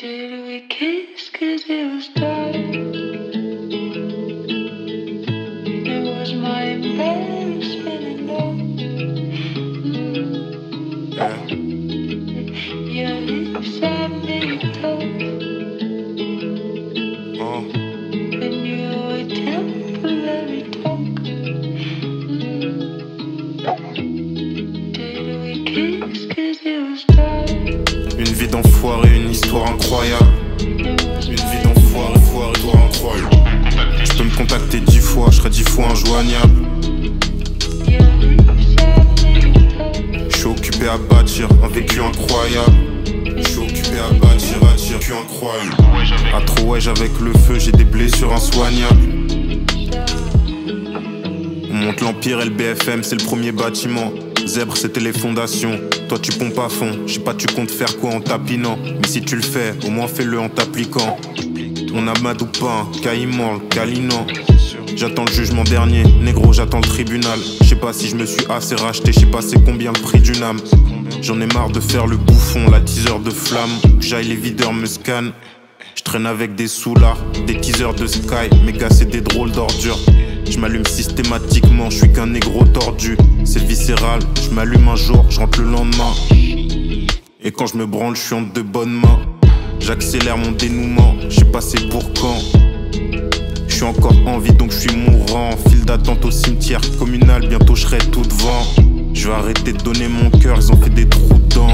Did we kiss 'cause it was dark? It was my embarrassment and all. Your lips had me told. And you would temporary talk. Did we kiss 'cause it was dark? Une vie d'enfoiré, une histoire incroyable. Une vie d'enfoiré, histoire incroyable. Tu peux me contacter 10 fois, je serai 10 fois injoignable. Je suis occupé à bâtir un vécu incroyable. Je suis occupé à bâtir un vécu incroyable. À trop wesh avec le feu, j'ai des blessures insoignables. On monte l'Empire et le BFM, c'est le premier bâtiment. Zèbre, c'était les fondations. Toi, tu pompes à fond. Je sais pas, tu comptes faire quoi en tapinant. Mais si tu le fais, au moins fais-le en t'appliquant. On a Madou Pain, Caïman, Calinan. J'attends le jugement dernier. Négro, j'attends le tribunal. Je sais pas si je me suis assez racheté. Je sais pas c'est combien le prix d'une âme. J'en ai marre de faire le bouffon, la teaser de flamme. Que j'aille, les videurs me scannent. Je traîne avec des soulards, des teasers de Sky. Mes gars, c'est des drôles d'ordures. Je m'allume systématiquement, je suis qu'un négro tordu. C'est viscéral, je m'allume un jour, je rentre le lendemain. Et quand je me branle, je suis entre de bonnes mains. J'accélère mon dénouement, je sais pas c'est pour quand. Je suis encore en vie donc je suis mourant. File d'attente au cimetière communal, bientôt je serai tout devant. Je vais arrêter de donner mon cœur, ils ont fait des trous dedans.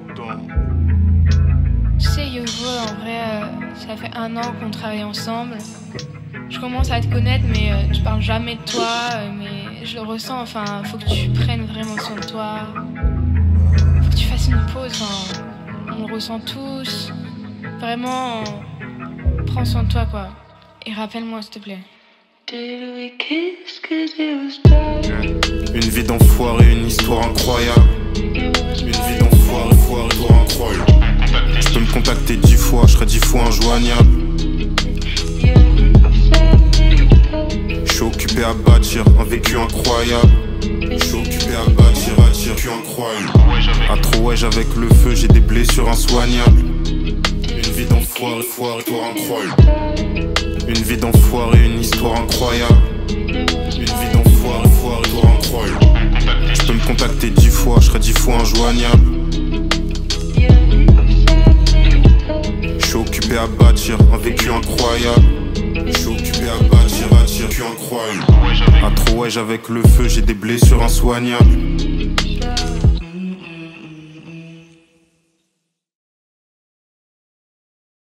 Tu sais Yovo, en vrai, ça fait 1 an qu'on travaille ensemble. Je commence à te connaître, mais je parle jamais de toi, mais je le ressens, enfin, faut que tu prennes vraiment soin de toi. Faut que tu fasses une pause, enfin, on le ressent tous. Vraiment, prends soin de toi, quoi. Et rappelle-moi, s'il te plaît. Did we kiss 'cause it was dark? Une vie d'enfoiré, une histoire incroyable. Une vie d'enfoiré, histoire incroyable. Tu peux me contacter 10 fois, je serai 10 fois injoignable. Je suis occupé à bâtir un vécu incroyable. Je suis occupé à bâtir un vécu incroyable. À trop wesh avec le feu, j'ai des blessures insoignables. Une vie d'enfoiré, histoire incroyable. Une vie d'enfoiré, une histoire incroyable. Une vie d'enfoiré, histoire incroyable. Tu peux me contacter 10 fois, je serai 10 fois injoignable. Je suis occupé à bâtir un vécu incroyable. Je suis occupé à bâtir un vécu incroyable. À trop wesh avec le feu, j'ai des blessures insoignables.